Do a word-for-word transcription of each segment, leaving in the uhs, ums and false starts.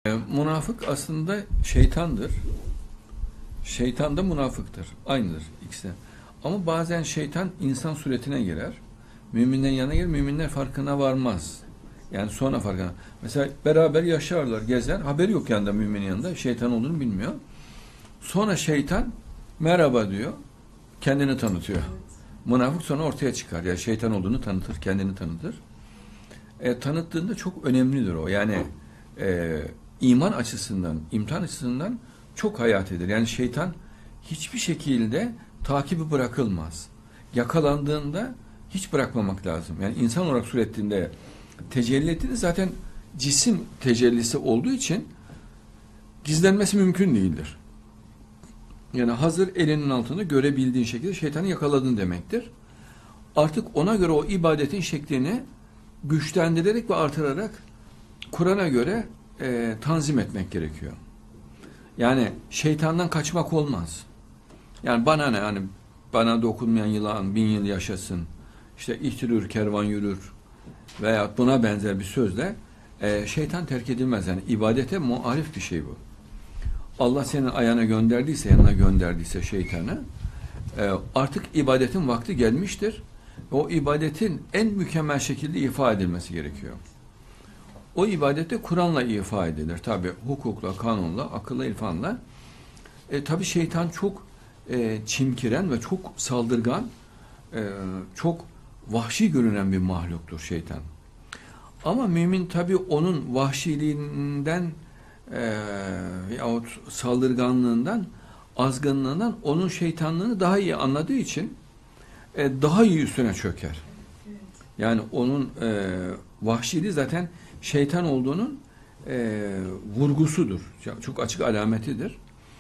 Münafık aslında şeytandır. Şeytan da münafıktır. Aynıdır ikisi de. Ama bazen şeytan insan suretine girer. Müminlerin yanına gelir. Müminler farkına varmaz. Yani sonra farkına. Mesela beraber yaşarlar, gezer. Haberi yok yanında müminin yanında. Şeytan olduğunu bilmiyor. Sonra şeytan merhaba diyor. Kendini tanıtıyor. Münafık sonra ortaya çıkar. Yani şeytan olduğunu tanıtır, kendini tanıtır. E, tanıttığında çok önemlidir o. Yani e, iman açısından, imtihan açısından çok hayat eder. Yani şeytan hiçbir şekilde takibi bırakılmaz. Yakalandığında hiç bırakmamak lazım. Yani insan olarak suretinde tecelli ettiğinde zaten cisim tecellisi olduğu için gizlenmesi mümkün değildir. Yani hazır elinin altında görebildiğin şekilde şeytanı yakaladın demektir. Artık ona göre o ibadetin şeklini güçlendirerek ve artırarak Kur'an'a göre e, tanzim etmek gerekiyor. Yani şeytandan kaçmak olmaz. Yani bana ne, hani bana dokunmayan yılan bin yıl yaşasın, işte ihtilür kervan yürür veya buna benzer bir sözle e, şeytan terk edilmez. Yani ibadete muhalif bir şey bu. Allah senin ayağına gönderdiyse, yanına gönderdiyse şeytanı, e, artık ibadetin vakti gelmiştir. O ibadetin en mükemmel şekilde ifa edilmesi gerekiyor. O ibadette Kur'an'la ifa edilir. Tabi hukukla, kanunla, akılla, irfanla. E, tabi şeytan çok e, çimkiren ve çok saldırgan, e, çok vahşi görünen bir mahluktur şeytan. Ama mümin tabi onun vahşiliğinden e, yahut saldırganlığından, azgınlığından onun şeytanlığını daha iyi anladığı için e, daha iyi üstüne çöker. Yani onun e, vahşiliği zaten şeytan olduğunun e, vurgusudur. Çok açık alametidir.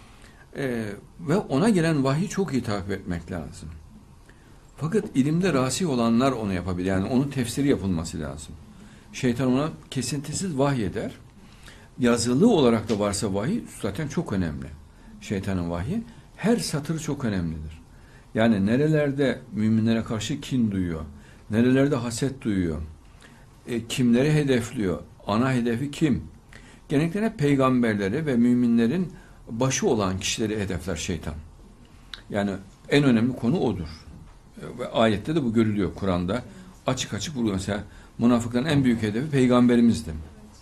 E, ve ona gelen vahyi çok iyi takip etmek lazım. Fakat ilimde rasih olanlar onu yapabilir. Yani onun tefsiri yapılması lazım. Şeytan ona kesintisiz vahiy eder. Yazılı olarak da varsa vahiy zaten çok önemli. Şeytanın vahyi. Her satırı çok önemlidir. Yani nerelerde müminlere karşı kin duyuyor, nerelerde haset duyuyor, e, kimleri hedefliyor, ana hedefi kim? Genellikle hep peygamberleri ve müminlerin başı olan kişileri hedefler şeytan. Yani en önemli konu odur. E, ve ayette de bu görülüyor Kur'an'da. Açık açık vuruluyor. Mesela münafıkların en büyük hedefi peygamberimizdi.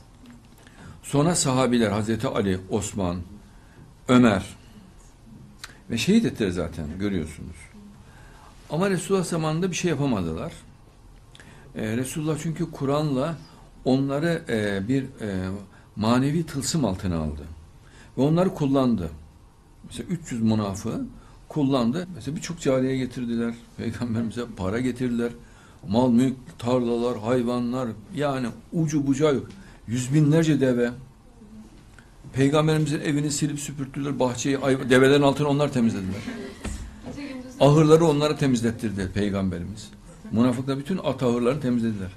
Sonra sahabiler, Hazreti Ali, Osman, Ömer ve şehit ettiler zaten, görüyorsunuz. Ama Resulullah zamanında bir şey yapamadılar. Ee, Resulullah çünkü Kur'an'la onları e, bir e, manevi tılsım altına aldı. Ve onları kullandı. Mesela üç yüz münafığı kullandı. Mesela birçok cariye getirdiler. Peygamberimize para getirdiler. Mal, mülk, tarlalar, hayvanlar, yani ucu bucağı yok. Yüz binlerce deve. Peygamberimizin evini silip süpürttüler. Bahçeyi, develerin altını onlar temizlediler. Ahırları onlara temizlettirdi Peygamberimiz. Münafıklar bütün at ahırlarını temizlediler.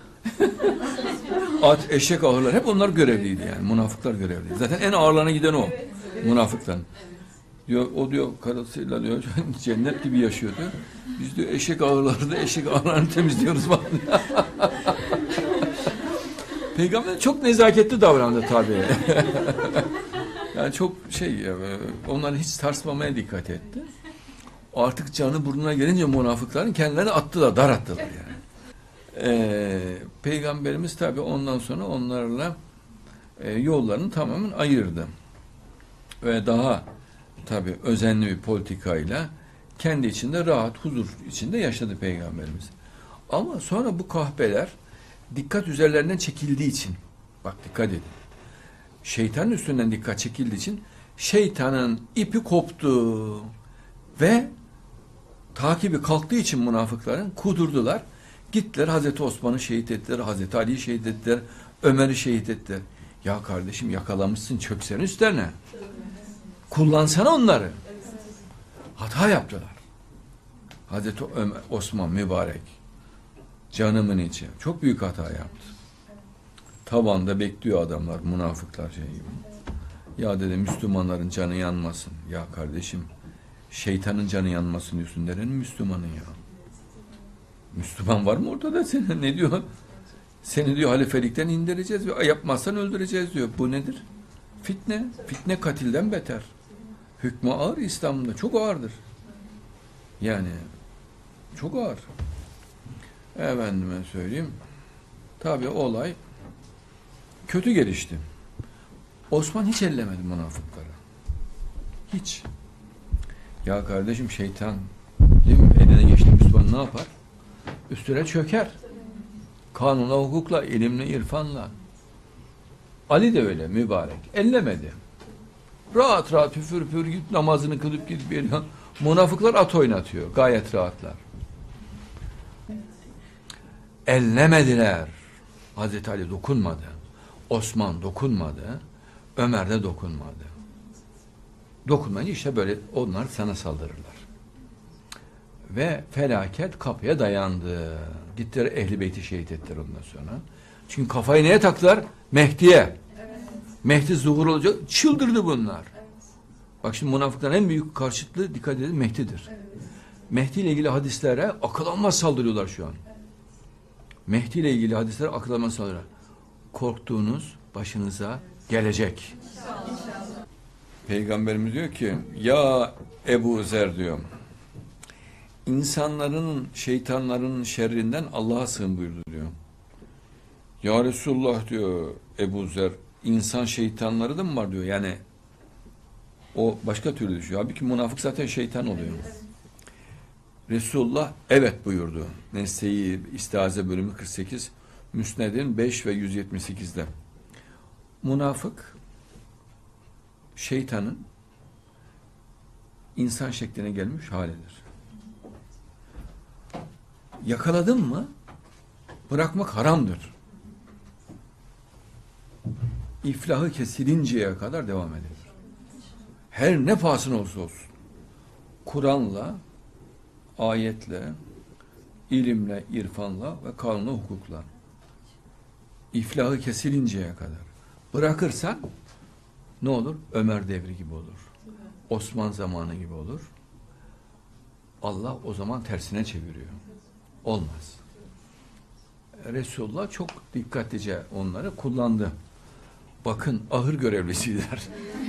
At, eşek ahırları hep onlar görevliydi yani. Münafıklar görevliydi. Zaten en ağırlarına giden o. Münafıktan. Diyor, o diyor karısıyla diyor cennet gibi yaşıyor diyor. Biz diyor eşek ahırlarında eşek ahırlarını temizliyoruz falan. Peygamber çok nezaketli davrandı tabii. Yani çok şey, onları hiç sarsmamaya dikkat etti. Artık canı burnuna gelince münafıkların kendilerini attılar, dar attılar yani. Ee, Peygamberimiz tabii ondan sonra onlarla e, yollarını tamamen ayırdı. Ve daha tabii özenli bir politikayla kendi içinde rahat, huzur içinde yaşadı Peygamberimiz. Ama sonra bu kahpeler dikkat üzerlerinden çekildiği için, bak dikkat edin, şeytanın üstünden dikkat çekildiği için şeytanın ipi koptu ve takibi kalktığı için münafıkların kudurdular. Gittiler Hazreti Osman'ı şehit ettiler, Hazreti Ali'yi şehit ettiler, Ömer'i şehit ettiler. Ya kardeşim yakalamışsın, çöksene üstlerine. Kullansana onları. Hata yaptılar. Hazreti Ömer, Osman mübarek. Canımın içi. Çok büyük hata yaptı. Tabanda bekliyor adamlar, münafıklar şey gibi. Ya dedi Müslümanların canı yanmasın. Ya kardeşim şeytanın canı yanmasın diyorsun. Nerenin Müslümanı ya? Müslüman var mı ortada senin? Ne diyor? Seni diyor halifelikten indireceğiz ve yapmazsan öldüreceğiz diyor. Bu nedir? Fitne, fitne katilden beter. Hükmü ağır İslam'da, çok ağırdır. Yani çok ağır. Efendime söyleyeyim. Tabii olay kötü gelişti. Osman hiç ellemedi münafıkları. Hiç. Ya kardeşim, şeytan değil mi? Eline geçti Müslüman ne yapar? Üstüne çöker. Kanunla, hukukla, ilimle, irfanla. Ali de öyle mübarek. Ellemedi. Rahat rahat hüfür hüfür git namazını kılıp gidip geliyor. Münafıklar at oynatıyor. Gayet rahatlar. Ellemediler. Hazreti Ali dokunmadı. Osman dokunmadı. Ömer de dokunmadı. Dokunmayınca işte böyle onlar sana saldırırlar. Ve felaket kapıya dayandı. Gittiler Ehl-i Beyt'i şehit ettiler ondan sonra. Çünkü kafayı neye taktılar? Mehdi'ye. Evet. Mehdi zuhur olacak. Çıldırdı bunlar. Evet. Bak şimdi münafıkların en büyük karşıtlığı, dikkat edin, Mehdi'dir. Evet. Mehdi ile ilgili hadislere akıl almaz saldırıyorlar şu an. Evet. Mehdi ile ilgili hadislere akıl almaz saldırıyorlar. Korktuğunuz başınıza gelecek. İnşallah. Peygamberimiz diyor ki, ya Ebu Zer diyor, insanların, şeytanların şerrinden Allah'a sığın buyurdu diyor. Ya Resulullah diyor Ebu Zer, insan şeytanları da mı var diyor. Yani o başka türlü düşüyor. Halbuki münafık zaten şeytan oluyor. Evet. Resulullah evet buyurdu. Nesne'yi İstiaze bölümü kırk sekiz, Müsned'in beş ve yüz yetmiş sekizde. Münafık şeytanın insan şekline gelmiş halidir. Yakaladın mı bırakmak haramdır. İflahı kesilinceye kadar devam edilir. Her ne pahasına olursa olsun. Kur'an'la, ayetle, ilimle, irfanla ve kanunla, hukukla. İflahı kesilinceye kadar. Bırakırsan ne olur? Ömer devri gibi olur. Osman zamanı gibi olur. Allah o zaman tersine çeviriyor. Olmaz. Resulullah çok dikkatlice onları kullandı. Bakın ahır görevlisiler.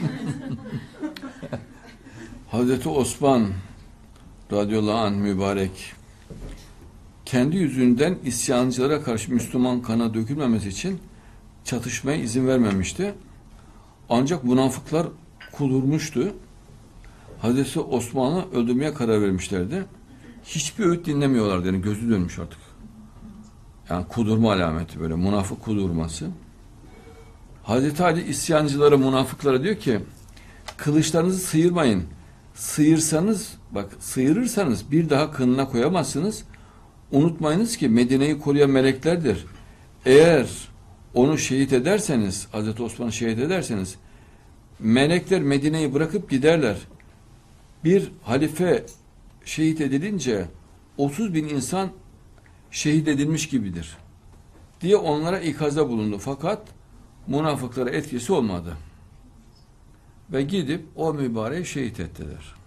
Hazreti Osman radıyallahu anh mübarek kendi yüzünden isyancılara karşı Müslüman kana dökülmemesi için çatışmaya izin vermemişti. Ancak münafıklar kudurmuştu. Hazreti Osman'ı öldürmeye karar vermişlerdi. Hiçbir öğüt dinlemiyorlardı. Yani gözü dönmüş artık. Yani kudurma alameti böyle. Münafık kudurması. Hazreti Ali isyancılara, münafıklara diyor ki, kılıçlarınızı sıyırmayın. Sıyırsanız, bak sıyırırsanız bir daha kınına koyamazsınız. Unutmayınız ki Medine'yi koruyan meleklerdir. Eğer onu şehit ederseniz, Hazreti Osman'ı şehit ederseniz, melekler Medine'yi bırakıp giderler. Bir halife şehit edilince otuz bin insan şehit edilmiş gibidir diye onlara ikazda bulundu. Fakat münafıklara etkisi olmadı. Ve gidip o mübareği şehit ettiler.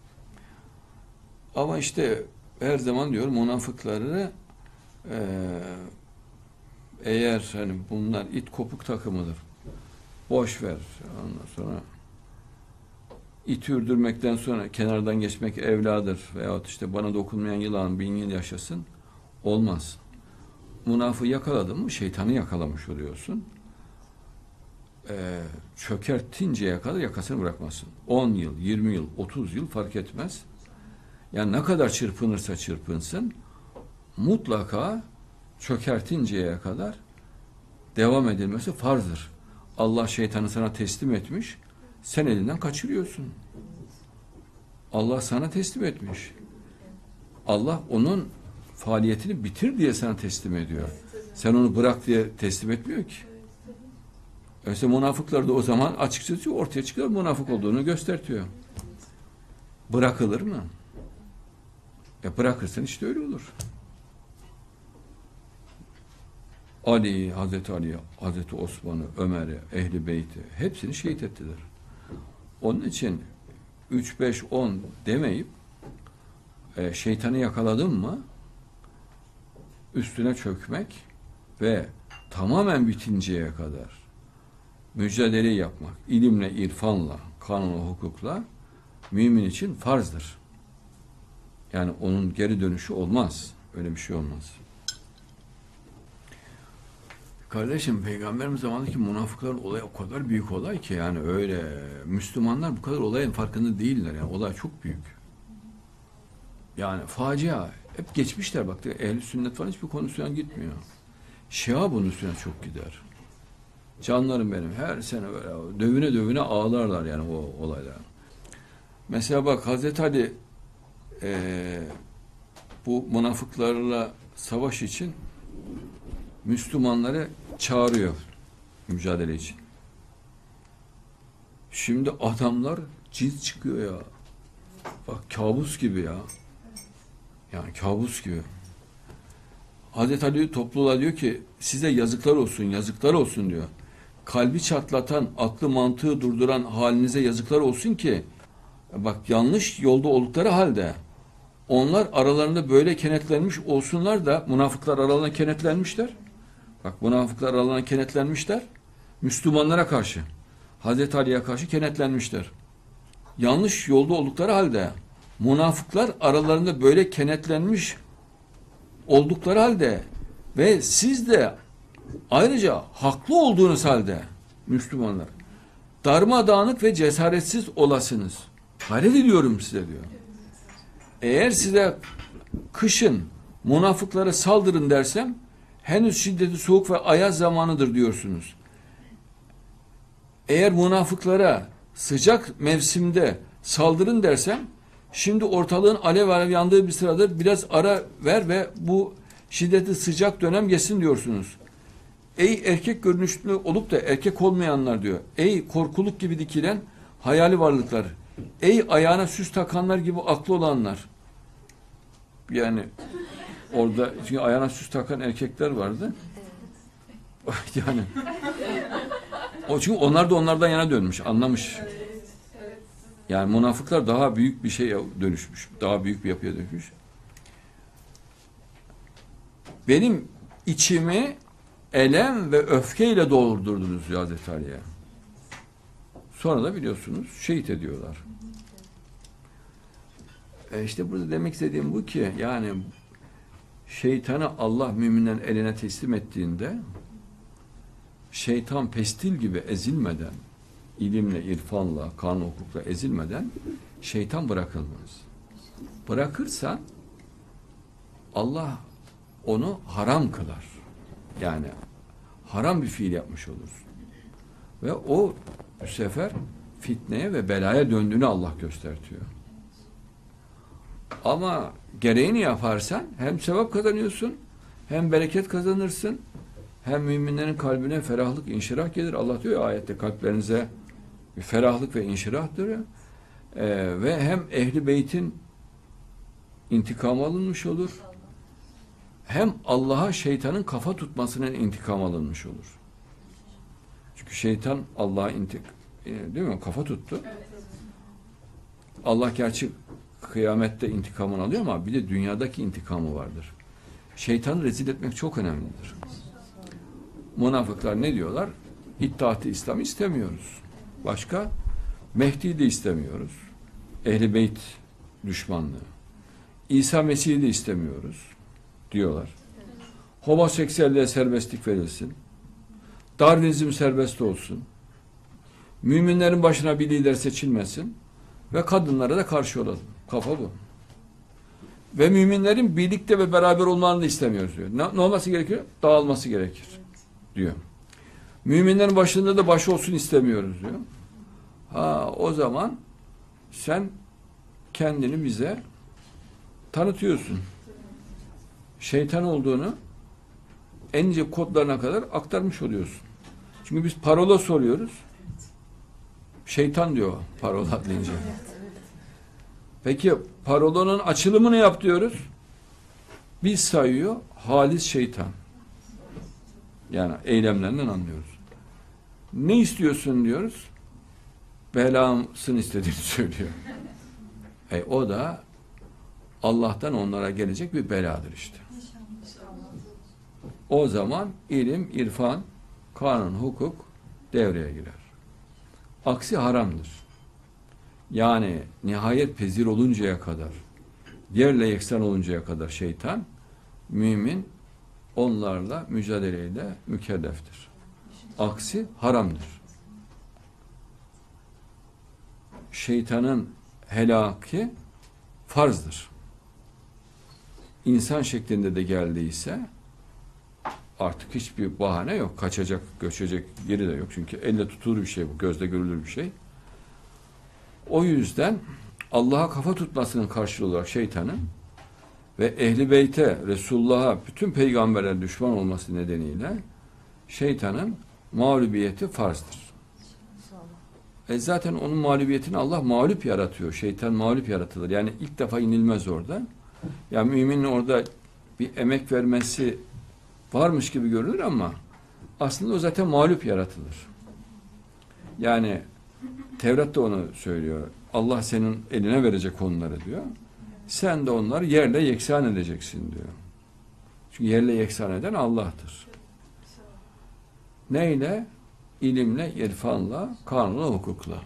Ama işte her zaman diyor münafıkları e, eğer hani bunlar it kopuk takımıdır. Boş ver. Ondan sonra iti ürdürmekten sonra kenardan geçmek evladır veyahut işte bana dokunmayan yılan bin yıl yaşasın. Olmaz. Münafığı yakaladın mı şeytanı yakalamış oluyorsun. Ee, çökertinceye kadar yakasını bırakmasın. on yıl, yirmi yıl, otuz yıl fark etmez. Yani ne kadar çırpınırsa çırpınsın mutlaka çökertinceye kadar devam edilmesi farzdır. Allah şeytanı sana teslim etmiş, sen elinden kaçırıyorsun. Allah sana teslim etmiş. Allah onun faaliyetini bitir diye sana teslim ediyor. Sen onu bırak diye teslim etmiyor ki. Öyleyse münafıklar da o zaman açıkçası ortaya çıkıyor, münafık olduğunu göstertiyor. Bırakılır mı? E bırakırsan işte öyle olur. Ali, Hazreti Ali, Hazreti Osman'ı, Ömer'i, Ehl-i Beyt'i hepsini şehit ettiler. Onun için üç, beş, on demeyip e, şeytanı yakaladın mı üstüne çökmek ve tamamen bitinceye kadar mücadele yapmak, ilimle, irfanla, kanunla, hukukla mümin için farzdır. Yani onun geri dönüşü olmaz. Öyle bir şey olmaz. Kardeşim, Peygamberimiz zamanındaki münafıkların olayı o kadar büyük olay ki, yani öyle Müslümanlar bu kadar olayın farkında değiller. Yani olay çok büyük. Yani facia. Hep geçmişler, bak. Ehl-i sünnet falan hiçbir konusuna gitmiyor. Şia bunun üstüne çok gider. Canlarım benim. Her sene böyle dövüne dövüne ağlarlar yani o olaylar. Mesela bak, Hazreti Ali e, bu münafıklarla savaş için Müslümanları çağırıyor mücadele için. Şimdi adamlar cins çıkıyor ya. Bak, kabus gibi ya. Yani kabus gibi. Hazreti Ali topluluğa diyor ki, size yazıklar olsun, yazıklar olsun diyor. Kalbi çatlatan, aklı mantığı durduran halinize yazıklar olsun ki, bak, yanlış yolda oldukları halde onlar aralarında böyle kenetlenmiş olsunlar da, münafıklar aralarına kenetlenmişler. Bak, münafıklar aralarına kenetlenmişler. Müslümanlara karşı, Hazreti Ali'ye karşı kenetlenmişler. Yanlış yolda oldukları halde münafıklar aralarında böyle kenetlenmiş oldukları halde ve siz de ayrıca haklı olduğunuz halde Müslümanlar darmadağınık ve cesaretsiz olasınız. Hayret ediyorum size diyor. Eğer size kışın münafıklara saldırın dersem, henüz şiddeti soğuk ve ayaz zamanıdır diyorsunuz. Eğer münafıklara sıcak mevsimde saldırın dersem, şimdi ortalığın alev alev yandığı bir sıradır, biraz ara ver ve bu şiddeti sıcak dönem geçsin diyorsunuz. Ey erkek görünüşlü olup da erkek olmayanlar diyor. Ey korkuluk gibi dikilen hayali varlıklar. Ey ayağına süs takanlar gibi aklı olanlar. Yani orada çünkü ayağına süs takan erkekler vardı. Yani o çünkü onlar da onlardan yana dönmüş, anlamış. Yani münafıklar daha büyük bir şeye dönüşmüş. Daha büyük bir yapıya dönüşmüş. Benim içimi elem ve öfkeyle doldurdunuz diyor Hazreti Ali'ye. Sonra da biliyorsunuz şehit ediyorlar. E işte burada demek istediğim bu ki, yani şeytanı Allah müminlerin eline teslim ettiğinde, şeytan pestil gibi ezilmeden, ilimle, irfanla, kanun hukukla ezilmeden şeytan bırakılmaz. Bırakırsan Allah onu haram kılar. Yani haram bir fiil yapmış olursun. Ve o bu sefer fitneye ve belaya döndüğünü Allah göstertiyor. Ama gereğini yaparsan hem sevap kazanıyorsun, hem bereket kazanırsın, hem müminlerin kalbine ferahlık, inşirah gelir. Allah diyor ya ayette, kalplerinize bir ferahlık ve inşirah diyor. Ee, ve hem ehli beytin intikam alınmış olur, hem Allah'a şeytanın kafa tutmasının intikam alınmış olur. Çünkü şeytan Allah'a intik, değil mi? Kafa tuttu. Allah gerçi kıyamette intikamını alıyor ama bir de dünyadaki intikamı vardır. Şeytanı rezil etmek çok önemlidir. Münafıklar ne diyorlar? İttihat-ı İslam istemiyoruz. Başka? Mehdi'yi de istemiyoruz. Ehl-i Beyt düşmanlığı. İsa Mesih'i de istemiyoruz diyorlar. Homoseksüelliğe serbestlik verilsin. Darwinizm serbest olsun. Müminlerin başına bir lider seçilmesin. Ve kadınlara da karşı olalım. Kafa bu. Ve müminlerin birlikte ve beraber olmalarını da istemiyoruz diyor. Ne, ne olması gerekiyor? Dağılması gerekir diyor. Müminlerin başında da baş olsun istemiyoruz diyor. Ha, o zaman sen kendini bize tanıtıyorsun. Şeytan olduğunu en ince kodlarına kadar aktarmış oluyorsun. Çünkü biz parola soruyoruz. Şeytan diyor parola deyince. Peki parolanın açılımını yap diyoruz. Biz sayıyor halis şeytan. Yani eylemlerinden anlıyoruz. Ne istiyorsun diyoruz. Belasını istediğini söylüyor. E, o da Allah'tan onlara gelecek bir beladır işte. O zaman ilim, irfan, kanun, hukuk devreye girer. Aksi haramdır. Yani nihayet pezir oluncaya kadar, yerle yeksan oluncaya kadar şeytan, mümin onlarla mücadeleyle mükelleftir. Aksi haramdır. Şeytanın helaki farzdır. İnsan şeklinde de geldiyse artık hiçbir bahane yok. Kaçacak, göçecek yeri de yok. Çünkü elle tutulur bir şey bu, gözle görülür bir şey. O yüzden Allah'a kafa tutmasının karşılığı olarak şeytanın ve Ehl-i Beyt'e, Resulullah'a, bütün peygamberler düşman olması nedeniyle şeytanın mağlubiyeti farzdır. E zaten onun mağlubiyetini Allah mağlup yaratıyor. Şeytan mağlup yaratılır. Yani ilk defa inilmez orada. Yani müminin orada bir emek vermesi varmış gibi görünür ama aslında o zaten mağlup yaratılır. Yani Tevrat da onu söylüyor. Allah senin eline verecek onları diyor. Sen de onları yerle yeksan edeceksin diyor. Çünkü yerle yeksan eden Allah'tır. Neyle? İlimle, irfanla, kanunla, hukukla.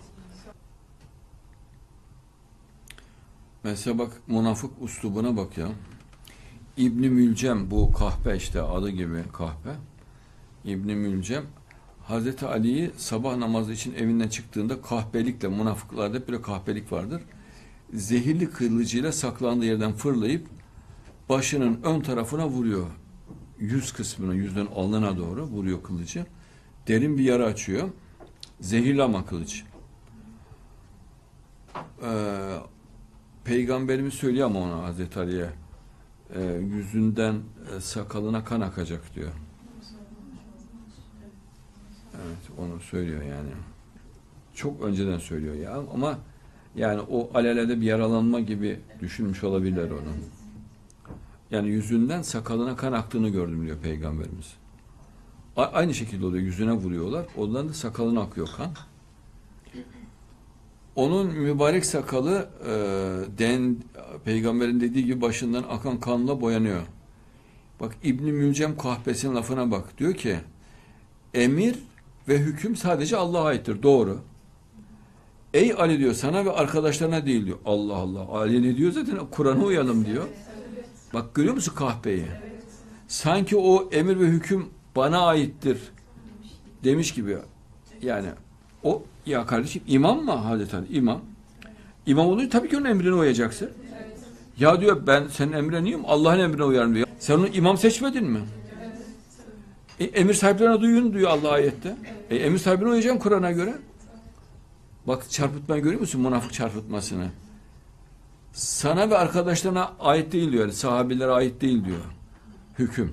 Mesela bak münafık uslubuna bak ya. İbn-i Mülcem, bu kahpe işte adı gibi kahpe. İbn-i Mülcem Hazreti Ali'yi sabah namazı için evinden çıktığında kahpelikle, münafıklarda böyle kahpelik vardır. Zehirli kılıcıyla saklandığı yerden fırlayıp başının ön tarafına vuruyor. Yüz kısmına, yüzden alnına doğru vuruyor kılıcı. Derin bir yara açıyor. Zehirli ama kılıç. Ee, Peygamberimiz söylüyor ama ona, Hazreti Ali'ye e, yüzünden e, sakalına kan akacak diyor. Evet, onu söylüyor yani. Çok önceden söylüyor ya ama yani o alelade bir yaralanma gibi düşünmüş olabilirler onu. Yani yüzünden sakalına kan aktığını gördüm diyor Peygamberimiz. A- aynı şekilde oluyor. Yüzüne vuruyorlar. Ondan da sakalına akıyor kan. Onun mübarek sakalı e, den, Peygamberin dediği gibi başından akan kanla boyanıyor. Bak İbn-i Mülcem kahpesinin lafına bak. Diyor ki emir ve hüküm sadece Allah'a aittir. Doğru. Ey Ali diyor, sana ve arkadaşlarına değil diyor. Allah Allah. Ali ne diyor zaten? Kur'an'a uyalım diyor. Bak görüyor musun kahpeyi? Sanki o emir ve hüküm bana aittir demiş gibi. Yani o ya kardeşim imam mı Hazreti Ali? İmam. İmam oluyor tabii ki onun emrine uyacaksın. Ya diyor ben senin emrine niyim? Allah'ın emrine uyarım diyor. Sen onu imam seçmedin mi? E, emir sahiplerine duyun diyor Allah ayette. E, emir sahibine uyacaksın Kur'an'a göre. Bak çarpıtmayı görüyor musun? Münafık çarpıtmasını. Sana ve arkadaşlarına ait değil diyor. Yani sahabilere ait değil diyor. Hüküm.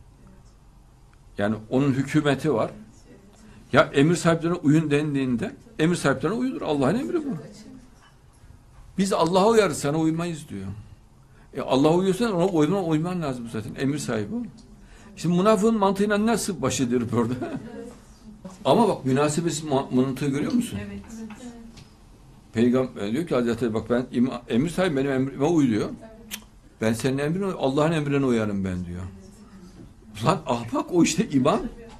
Yani onun hükümeti var. Ya emir sahiplerine uyun dendiğinde emir sahiplerine uyulur. Allah'ın emri bu. Biz Allah'a uyarız, sana uymayız diyor. E Allah'a uyuyorsan ona uyman, uyman lazım zaten. Emir sahibi o. Şimdi münafığın mantığıyla nasıl baş edilir orada? Ama bak münasebesiz mantığı görüyor musun? Evet. Peygamber diyor ki Hazreti bak ben ima, emir sahibi benim emrime uy diyor. Ben senin emrine Allah'ın emrine uyarım ben diyor. Lan ahmak o işte imam.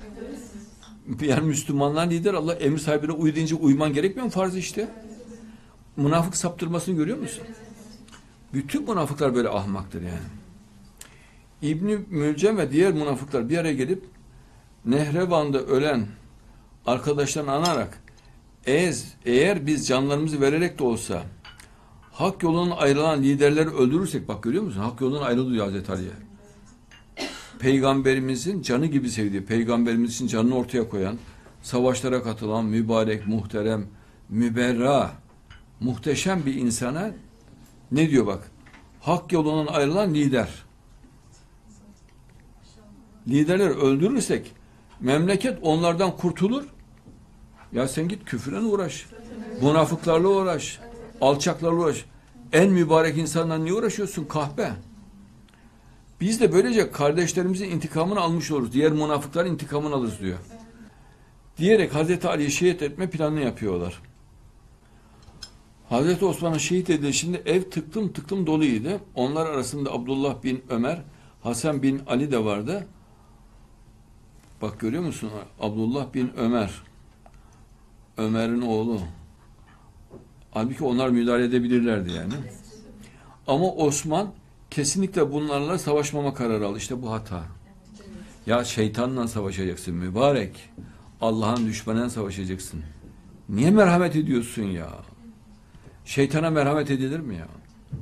Yani Müslümanlar lider Allah emir sahibine uy deyince uyman gerekmiyor mu? Farz işte. Münafık saptırmasını görüyor musun? Bütün münafıklar böyle ahmaktır yani. İbn-i Mülcem ve diğer münafıklar bir araya gelip Nehrevan'da ölen arkadaşlarını anarak Ez, eğer biz canlarımızı vererek de olsa hak yolundan ayrılan liderleri öldürürsek, bak görüyor musun? Hak yolundan ayrılıyor Hazreti Ali'ye. Peygamberimizin canı gibi sevdiği, peygamberimiz için canını ortaya koyan, savaşlara katılan, mübarek, muhterem, müberra, muhteşem bir insana ne diyor bak? Hak yolundan ayrılan lider. Liderleri öldürürsek memleket onlardan kurtulur. Ya sen git küfürle uğraş. Münafıklarla uğraş. Alçaklarla uğraş. En mübarek insanla niye uğraşıyorsun? Kahpe. Biz de böylece kardeşlerimizin intikamını almış oluruz. Diğer münafıkların intikamını alırız diyor. Diyerek Hazreti Ali'yi şehit etme planını yapıyorlar. Hazreti Osman'ın şehit edilişinde ev tıklım tıklım doluydu. Onlar arasında Abdullah bin Ömer, Hasan bin Ali de vardı. Bak görüyor musun? Abdullah bin Ömer. Ömer'in oğlu. Halbuki onlar müdahale edebilirlerdi yani. Ama Osman kesinlikle bunlarla savaşmama kararı aldı. İşte bu hata. Ya şeytanla savaşacaksın mübarek. Allah'ın düşmanıyla savaşacaksın. Niye merhamet ediyorsun ya? Şeytana merhamet edilir mi ya?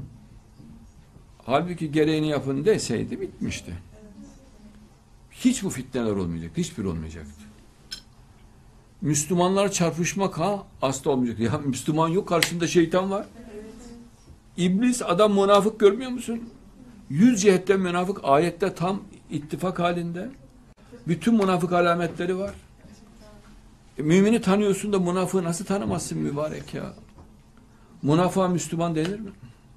Halbuki gereğini yapın deseydi bitmişti. Hiç bu fitneler olmayacak. Hiçbir olmayacaktı. Müslümanlar çarpışmak ha asla olmayacak. Ya Müslüman yok, karşında şeytan var. İblis, adam münafık, görmüyor musun? Yüz cihetten münafık, ayette tam ittifak halinde. Bütün münafık alametleri var. E, mümini tanıyorsun da münafığı nasıl tanımazsın mübarek ya? Münafığa Müslüman denir mi?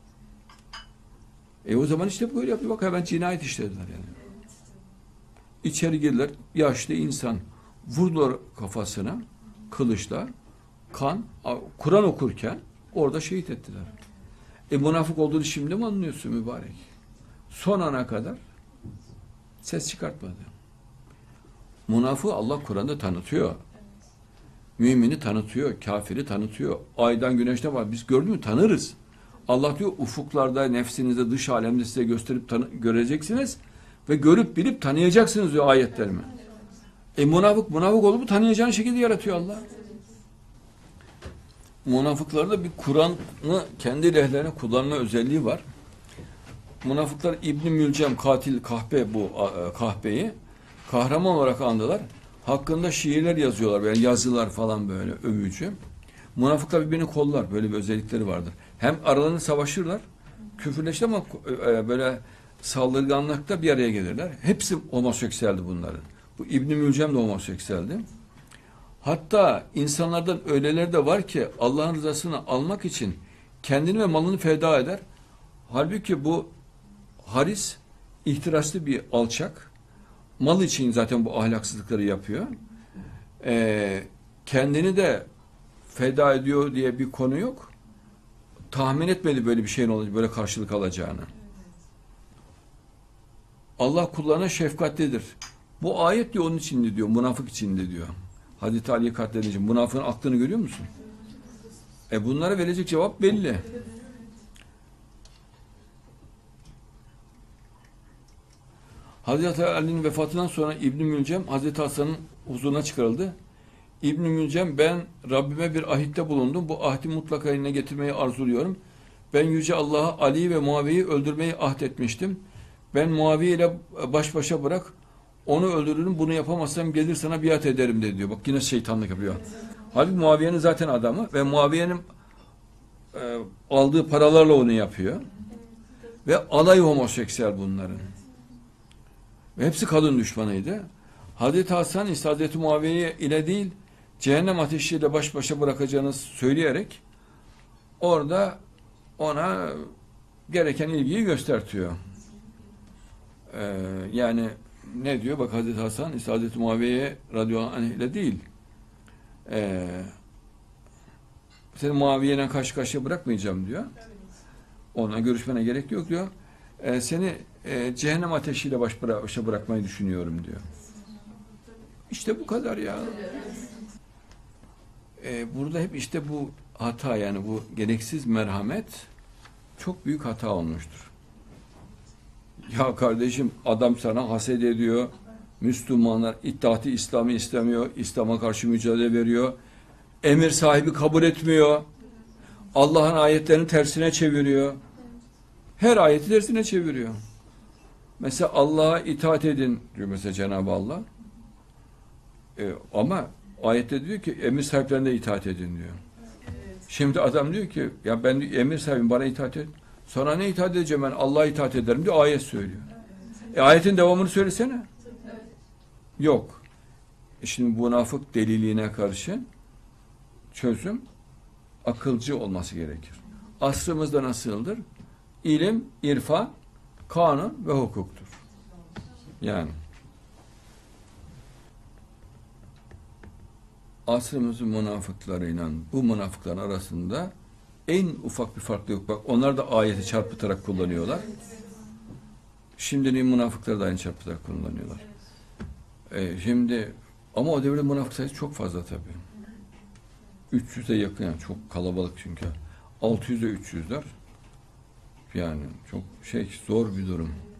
E o zaman işte böyle yapıyor. Bak hemen cinayet işlediler yani. İçeri girdiler, yaşlı insan. Vurdular kafasına, kılıçla, kan, Kur'an okurken orada şehit ettiler. E münafık olduğunu şimdi mi anlıyorsun mübarek? Son ana kadar ses çıkartmadı. Münafığı Allah Kur'an'da tanıtıyor. Mümini tanıtıyor, kafiri tanıtıyor. Aydan güneşte var. Biz gördük mü tanırız. Allah diyor ufuklarda, nefsinizde, dış alemde size gösterip tanı- göreceksiniz ve görüp bilip tanıyacaksınız diyor ayetlerimi. E münafık, münafık olup tanıyacağın şekilde yaratıyor Allah. Münafıklarda bir Kur'an'ı kendi lehlerine kullanma özelliği var. Münafıklar İbn-i Mülcem, katil kahpe, bu kahpeyi kahraman olarak andılar. Hakkında şiirler yazıyorlar, yani yazılar falan böyle övücü. Münafıklar birbirini kollar, böyle bir özellikleri vardır. Hem aralarında savaşırlar, küfürleşti ama böyle saldırganlıkta bir araya gelirler. Hepsi homoseksüeldi bunların. Bu İbn-i Mülcem de homoseksüeldi. Hatta insanlardan öyleleri de var ki Allah'ın rızasını almak için kendini ve malını feda eder. Halbuki bu Haris ihtiraslı bir alçak. Mal için zaten bu ahlaksızlıkları yapıyor. Ee, kendini de feda ediyor diye bir konu yok. Tahmin etmedi böyle bir şeyin olacak, böyle karşılık alacağını. Allah kullarına şefkatlidir. Bu ayet diyor onun içinde diyor, münafık içinde diyor. Hazreti Ali'yi katledince münafığın aklını görüyor musun? E bunlara verecek cevap belli. Hazreti Ali'nin vefatından sonra İbn-i Mülcem Hazreti Hasan'ın huzuruna çıkarıldı. İbn-i Mülcem, ben Rabbime bir ahitte bulundum. Bu ahdi mutlaka yerine getirmeyi arzuluyorum. Ben Yüce Allah'a Ali ve Muaviye'yi öldürmeyi ahdetmiştim. Ben Muaviye ile baş başa bırak, onu öldürürüm, bunu yapamazsam gelir sana biat ederim de diyor. Bak yine şeytanlık yapıyor. Halbuki Muaviye'nin zaten adamı ve Muaviye'nin e, aldığı paralarla onu yapıyor. Ve alay homoseksüel bunların. Ve hepsi kadın düşmanıydı. Hazreti Hasan ise Hazreti Muaviye ile değil, cehennem ateşiyle baş başa bırakacağını söyleyerek orada ona gereken ilgiyi göstertiyor. Ee, yani ne diyor? Bak Hazreti Hasan ise Hazreti Muaviye radıyallahu anh ile değil, ee, seni Muaviye'yle karşı karşıya bırakmayacağım diyor. Onunla görüşmene gerek yok diyor. Ee, seni e, cehennem ateşiyle baş başa bırakmayı düşünüyorum diyor. İşte bu kadar ya. Ee, burada hep işte bu hata, yani bu gereksiz merhamet çok büyük hata olmuştur. Ya kardeşim, adam sana haset ediyor. Müslümanlar İttihat-ı İslam'ı istemiyor. İslam'a karşı mücadele veriyor. Emir sahibi kabul etmiyor. Allah'ın ayetlerini tersine çeviriyor. Her ayeti tersine çeviriyor. Mesela Allah'a itaat edin diyor mesela Cenab-ı Allah. Ee, ama ayette diyor ki emir sahiplerine itaat edin diyor. Şimdi adam diyor ki ya ben emir sahibim, bana itaat et. Sonra ne itaat edeceğim, ben Allah'a itaat ederim diyor, ayet söylüyor. E ayetin devamını söylesene. Yok. E şimdi bu münafık deliliğine karşı çözüm akılcı olması gerekir. Asrımızda nasıldır? İlim, irfan, kanun ve hukuktur. Yani asrımızın münafıklarıyla bu münafıkların arasında en ufak bir fark yok. Bak onlar da ayeti çarpıtarak kullanıyorlar. Şimdinin münafıkları da aynı çarpıtarak kullanıyorlar. Ee, şimdi ama o devirde münafık sayısı çok fazla tabii. üç yüze yakın, yani çok kalabalık çünkü. altı yüze üç yüzler. Yani çok şey, zor bir durum.